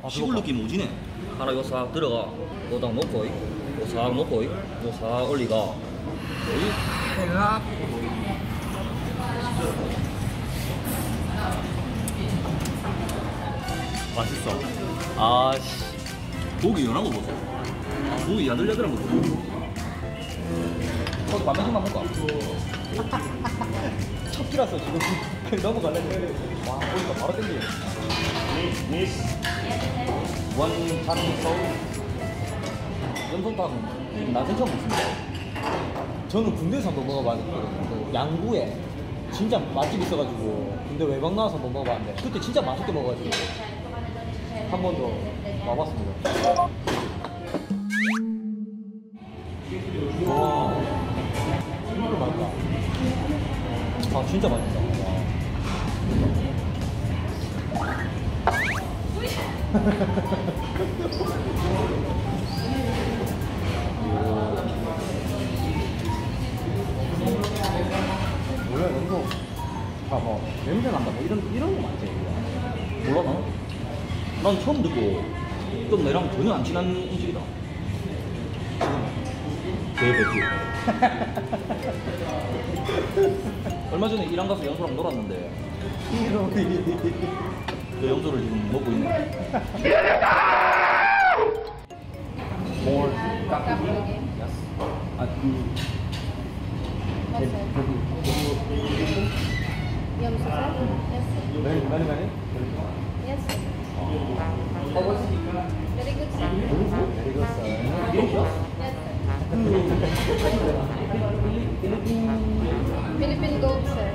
시골 느낌 오지네. 하나 이거 싹 들어가. 이거 딱 놓고, 이거 싹 놓고, 이거 싹 올리가. 맛있어. 아씨. 고기 연한 거 보소. 고기 야들야들한 거 보소. 거기 반면만 먹까? 첫 끼라서 지금 넘어갈래. 와, 보니까 바로 땡기네. 원탄 서울. 연손탕은 난생 처음 먹습니다. 저는 군대에서 한번 먹어봤는데 그 양구에 진짜 맛집 있어가지고 군대 외박 나와서 한번 먹어봤는데 그때 진짜 맛있게 먹어가지고 한 번 더 와봤습니다. 와, 진짜 맛있다. 아, 진짜 맛있다. 원래 연소 뭐 냄새 난다 뭐 이런 거 많지. 몰라 나? 난 처음 듣고 좀 내랑 전혀 안 친한 음식이다. 개배추. 얼마 전에 일한 가서 연소랑 놀았는데 그 연소를 지금 먹고 있네. 뭘 Kápolgué. 아, What's that? Yum sir? Yes sir. 많이 Yes sir. Very good sir. Yes sir. Philippine gold sir.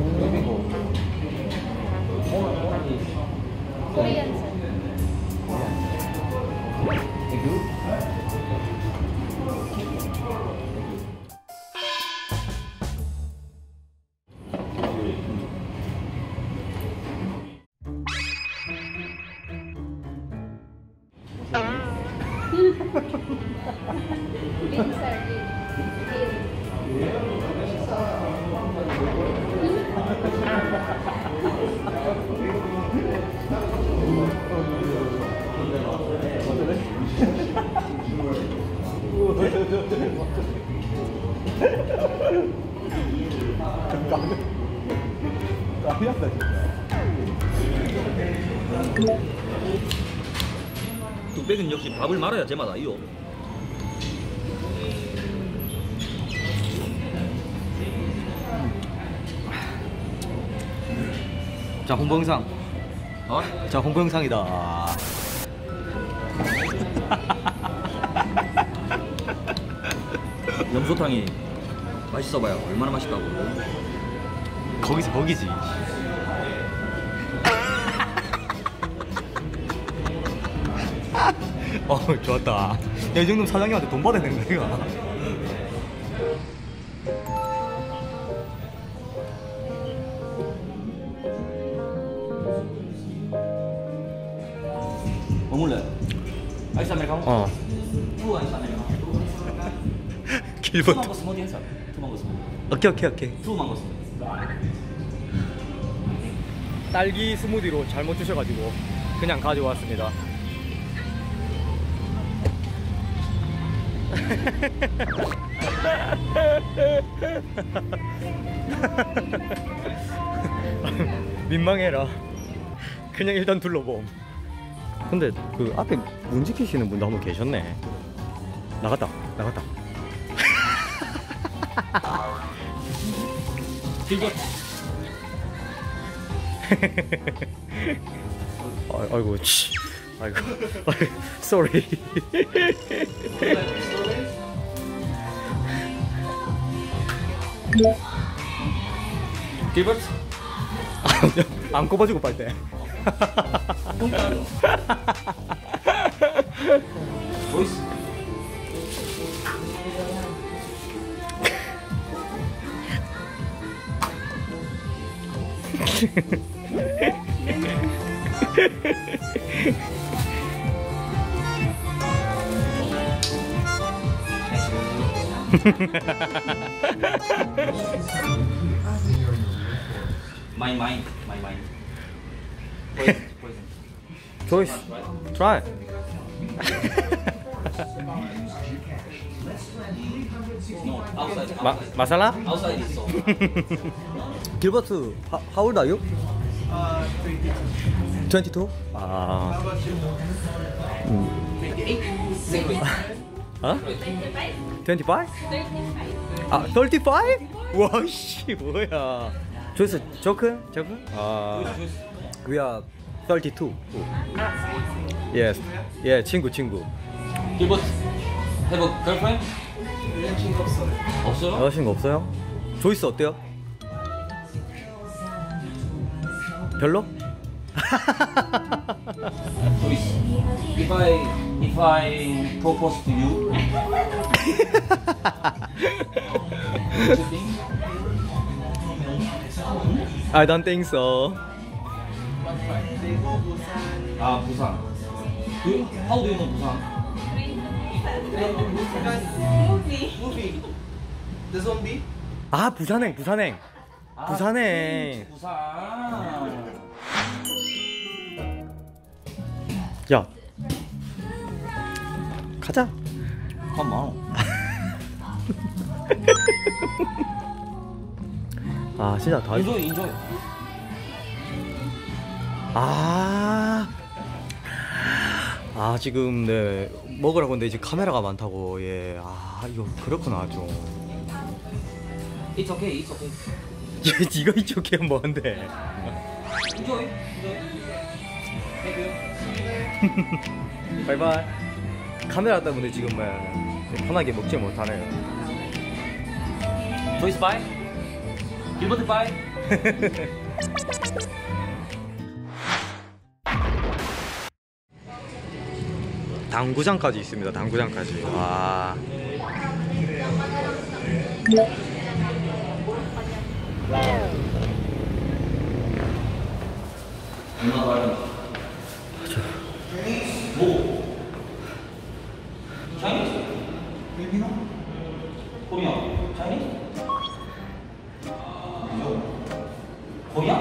Korean sir. Green sir. Green. 까리였다 진짜. 뚝배기는 역시 밥을 말아야 제맛 아이요. 자, 홍보 영상. 어? 자, 홍보 영상이다. 염소탕이 맛있어봐야 얼마나 맛있다고. 거기지. 좋았다. 야, 이 정도면 사장님한테 돈 받아야 되는 거야, 이거. 뭐 먹을래? 아이스 아메리카노? 투 아이스 아메리카노. 길부터. 투망고 스무디 했어. 투망고 스무디. 오케이. 투망고 스무디. 딸기 스무디로 잘못 주셔가지고 그냥 가져왔습니다. 민망해라. 그냥 일단 둘러봄. 근데 그 앞에 문 지키시는 분도 한 분 계셨네. 나갔다. 길벗. 아이고, 아이고, sorry. 길벗. 안 꼽아주고 빨대. 보이스. My mind. Poison. choice. Try. No, outside. Masala? Outside is so. Gilbert, how old are you? 22. Ah. Huh? 25? 아, 35? 와, 씨, 뭐야. 조스, 조크? We are 32. Yes. 예, 친구. Gilbert, have a girlfriend? 없어요? 여자친구 없어요? 조이스 어때요? 별로? Joyce, if I propose to you, what you think? I don't think so. 아, 부산. How do you know 부산? Movie. The zombie. 아, 부산행. 아, 부산행. 부산. 야, 가자. 잠깐만. 아, 진짜 다. 인조이. 아, 지금 네 먹으라고 근데 이제 카메라가 많다고. 예. 아, 이거 그렇구나 좀. It's okay. 이거 이쪽에 뭐한데? Enjoy. Thank you. 바이바이. 카메라 때문에 지금 편하게 먹지 못하네요. Joyce bye. Gilbert bye. 당구장까지 있습니다. 당구장까지. 와. 뭐? Chinese? Korean? Chinese? Korean?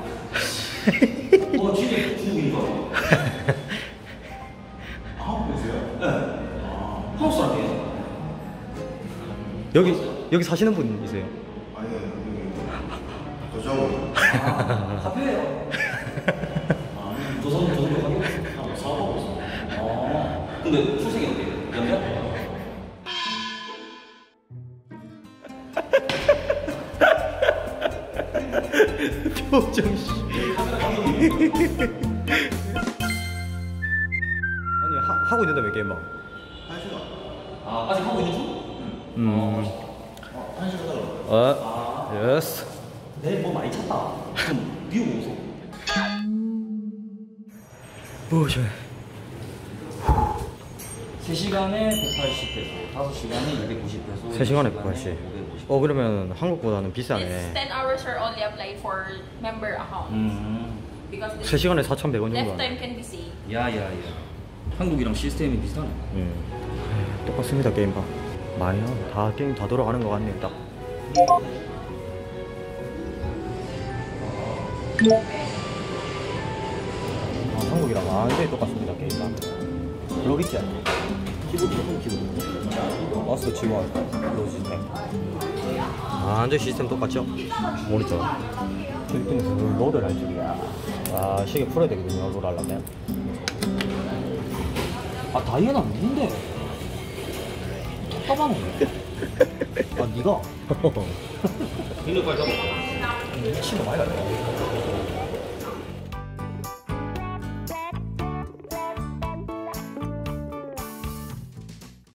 진짜 중국인 줄 알아. 아, 그러세요? 네. 한국 사람이에요? 여기 사시는 분이세요? 아니요, 도전. 카페예요. 조선 가게? 사업하고 있어. 근데 출생이 어때요? 연변? 표정 씨. 아니 하고 있는데 왜 게임만? 아직 하고 있는 중? 예스. 내일 뭐 많이 찼다. 좀 미국 오소. 뭐죠? 3시간에 180페소, 5시간에 290페소. 3시간에 180. 그러면 한국보다는 비싸네. This 10 hours are only applied for member account. Because this 3시간에 4,100원 정도 left 하네. time can be saved. 야야야. 한국이랑 시스템이 비슷하네. 똑같습니다. 게임방 많이요. 다 게임 다 돌아가는 것 같네요. 딱. 한국이랑 완전히 똑같습니다. 게임방. 로기지 않네. 키보드. 마우스 지원 로지텍. 완전 시스템 똑같죠? 모니터. 필리핀에서 롤을 할 줄이야. 아, 시계 풀어야 되거든요. 롤 하려면. 아 다이애나 누군데? 답답하네. 아 니가? 이거 빨리 잡아. 미친놈 아니야?